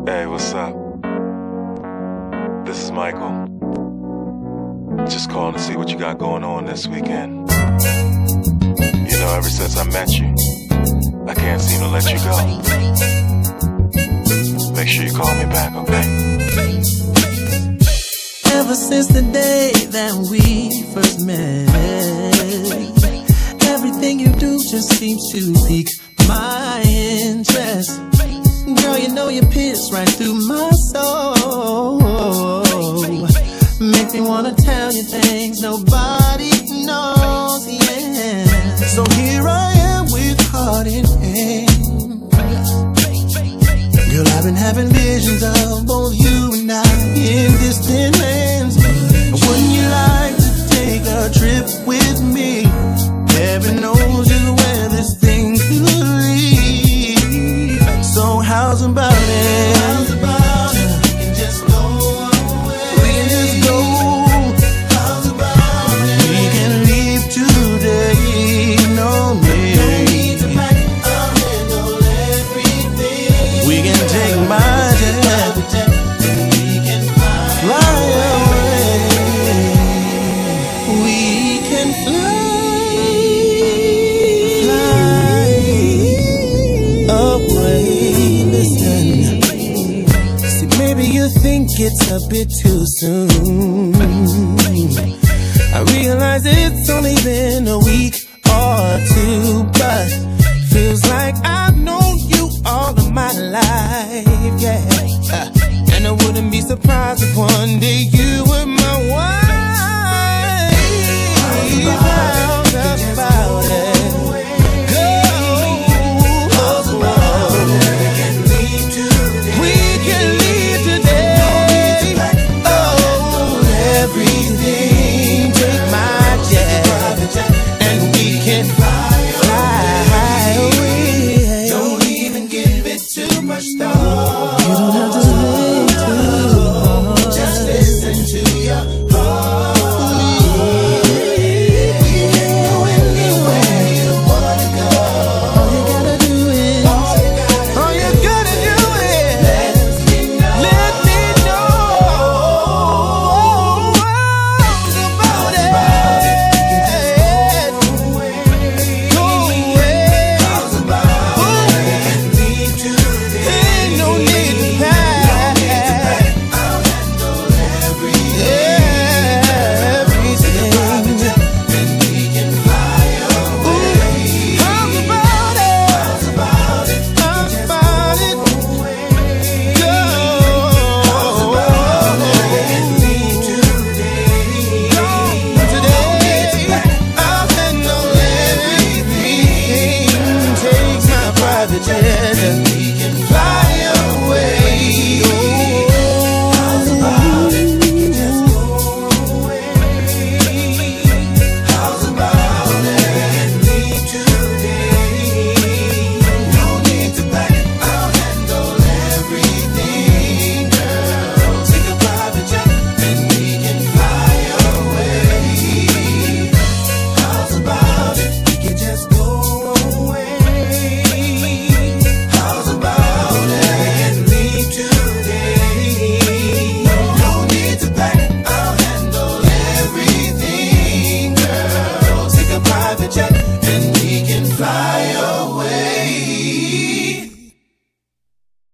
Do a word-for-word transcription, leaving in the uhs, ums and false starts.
Hey, what's up? This is Michael. Just calling to see what you got going on this weekend. You know, ever since I met you, I can't seem to let you go. Make sure you call me back, okay? Ever since the day that we first met, everything you do just seems to pique my interest. Girl, you know you pierce right through my soul. Make me wanna tell you things nobody knows, yeah. So here I am with heart in hand. Girl, I've been having visions of both you and I in distant lands. Wouldn't you like to take a trip with me? Heaven knows just where this thing could lead. So how's about it? How's about it? We can just go away. We can just go. How's about it? We can leave today. No need. No need to pack. I'll handle everything. We can take my jet. And we can fly, fly away. We can fly, fly away. Listen, see, maybe you think it's a bit too soon. I realize it's only been a week or two, but feels like I've known you all of my life, yeah. Uh, and I wouldn't be surprised if one day you were my wife. How's about it?